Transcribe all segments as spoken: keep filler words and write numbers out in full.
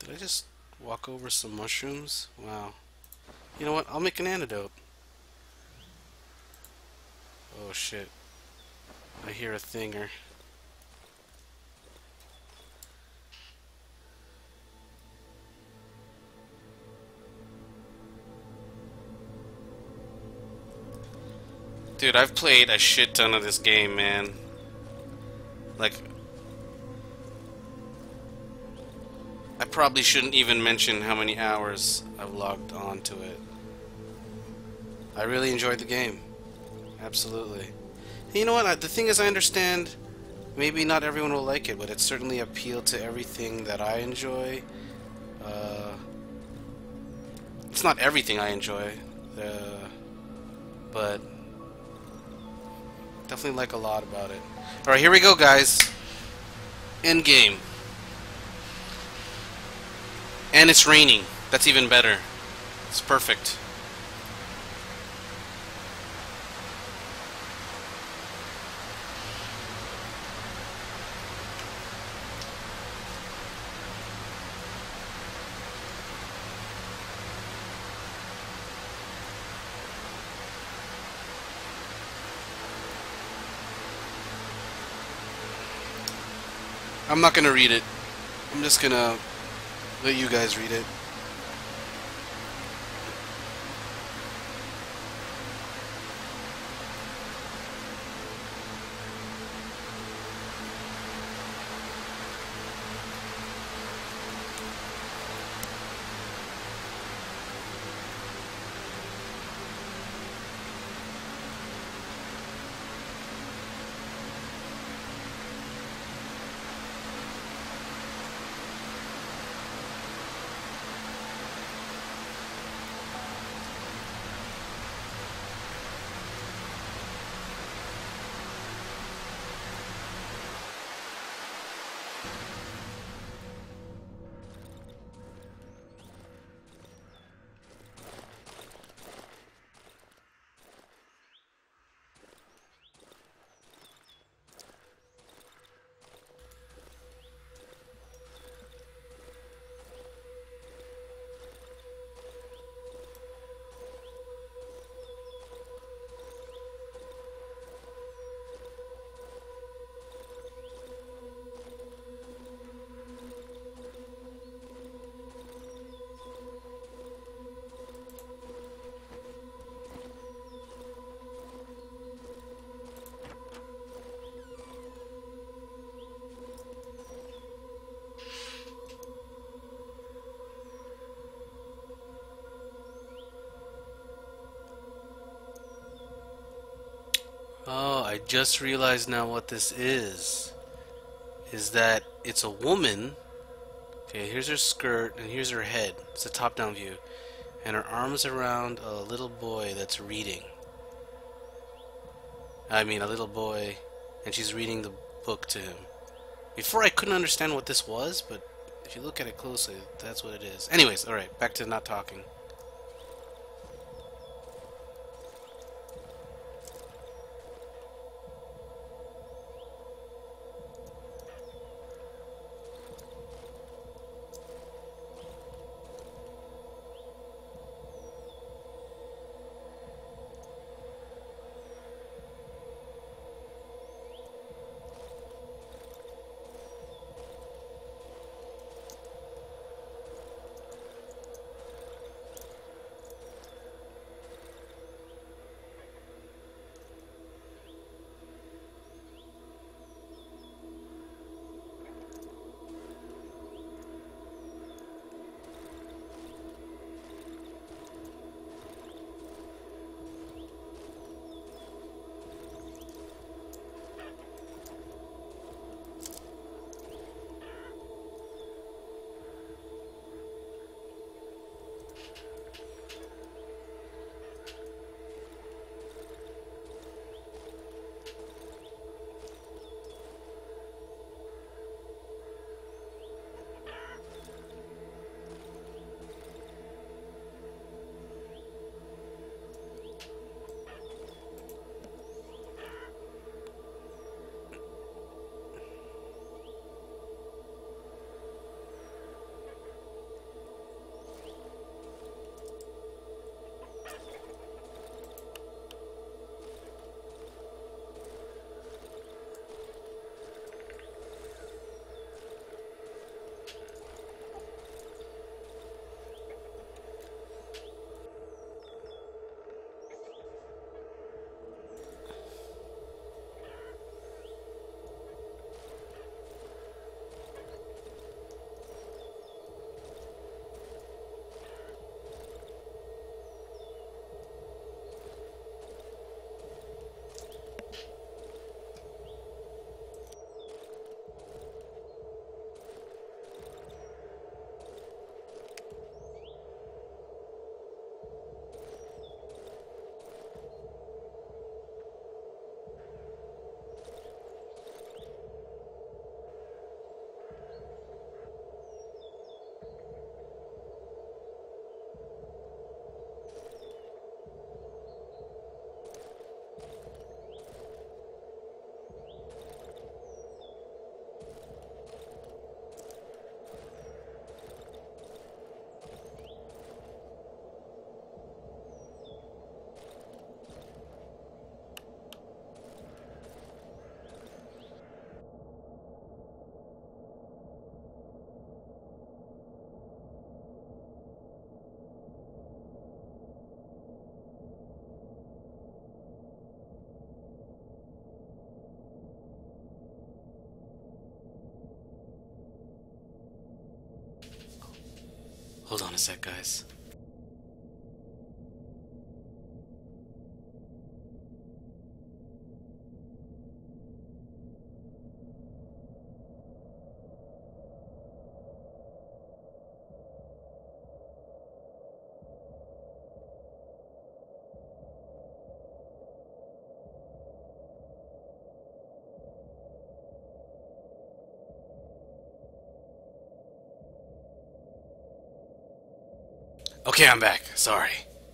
Did I just walk over some mushrooms? Wow. You know what? I'll make an antidote. Oh shit. I hear a thinger. Dude, I've played a shit ton of this game, man. Like, I probably shouldn't even mention how many hours I've logged on to it. I really enjoyed the game. Absolutely. You know what? I, the thing is, I understand maybe not everyone will like it, but it certainly appealed to everything that I enjoy. Uh, it's not everything I enjoy, uh, but definitely like a lot about it. Alright, here we go, guys. End game. And it's raining. That's even better. It's perfect. I'm not gonna read it. I'm just gonna let you guys read it. Oh, I just realized now what this is. Is that it's a woman. Okay, here's her skirt and here's her head. It's a top-down view. And her arms around a little boy that's reading. I mean, a little boy, and she's reading the book to him. Before I couldn't understand what this was, but if you look at it closely, that's what it is. Anyways, alright, back to not talking. Hold on a sec, guys. Okay, I'm back. Sorry.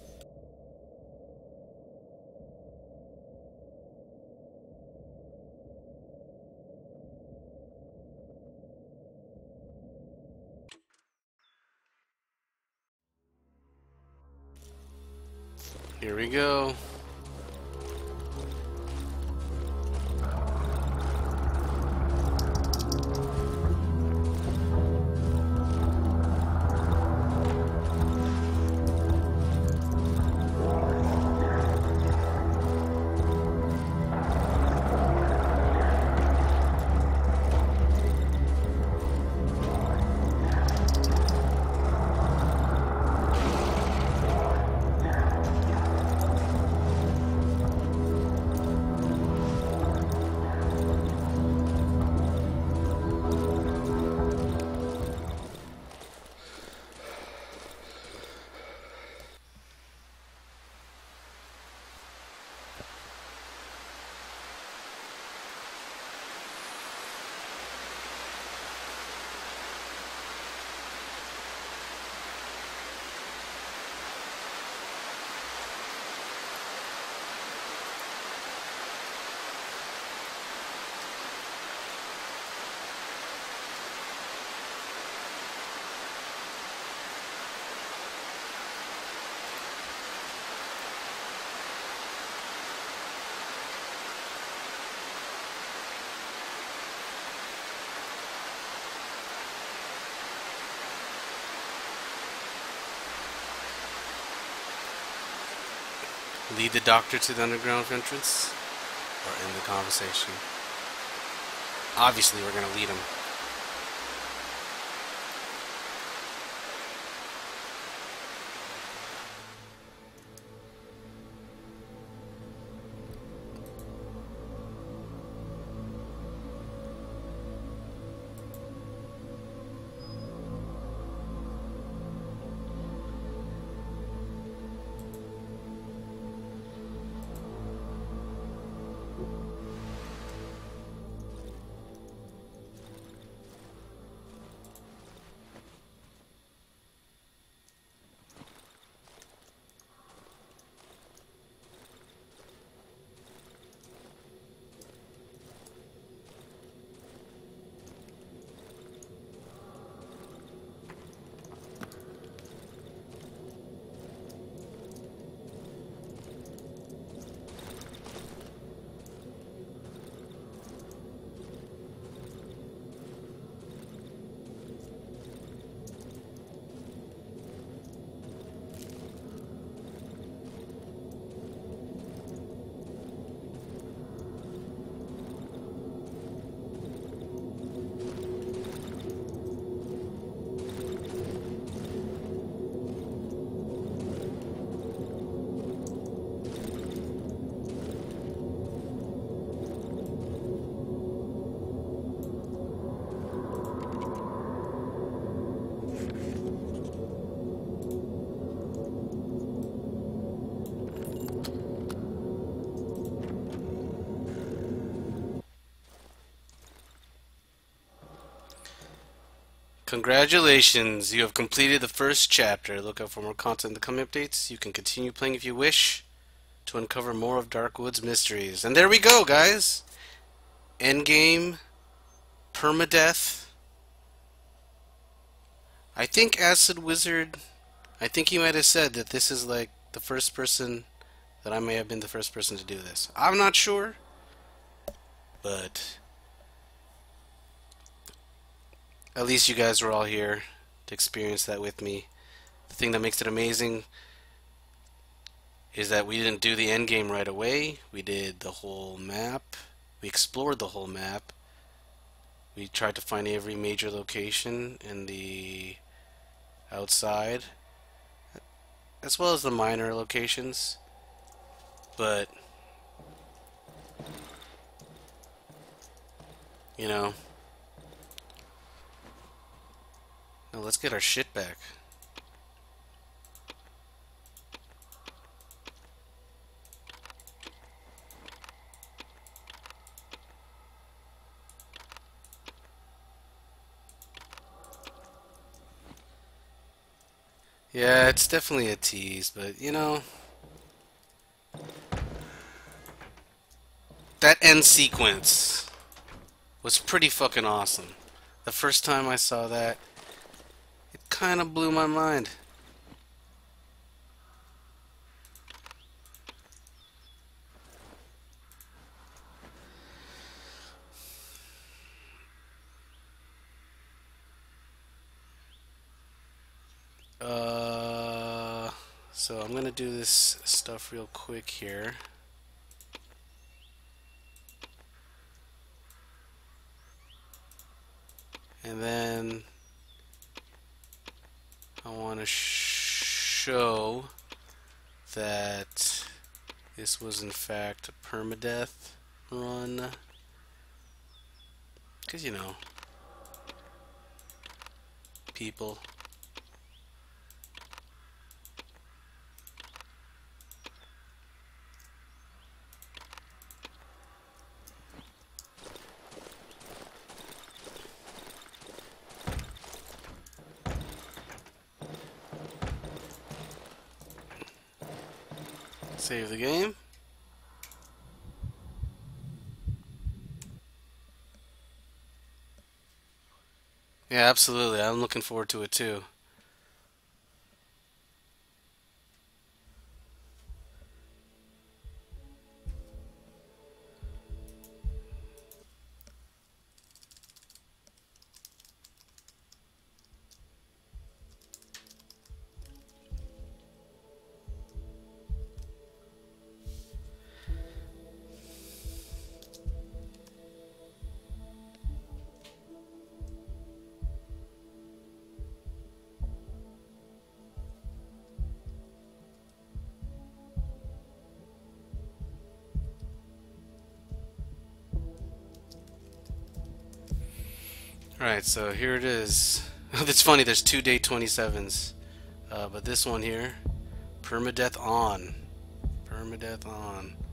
Here we go. Lead the doctor to the underground entrance, or end the conversation. Obviously, we're gonna lead him. Congratulations, you have completed the first chapter. Look out for more content in the coming updates. You can continue playing if you wish to uncover more of Darkwood's mysteries. And there we go, guys! Endgame, permadeath. I think Acid Wizard, I think he might have said that this is like the first person, that I may have been the first person to do this. I'm not sure, but at least you guys were all here to experience that with me. The thing that makes it amazing is that we didn't do the end game right away. We did the whole map. We explored the whole map. We tried to find every major location in the outside, as well as the minor locations. But you know, now let's get our shit back. Yeah, it's definitely a tease, but you know, that end sequence was pretty fucking awesome. The first time I saw that, it kind of blew my mind. Uh, so I'm gonna do this stuff real quick here. And then I want to sh show that this was in fact a permadeath run. Because, you know, people. Save the game. Yeah, absolutely. I'm looking forward to it too. Alright, so here it is. It's funny, there's two day twenty-sevens. Uh, but this one here, permadeath on. Permadeath on.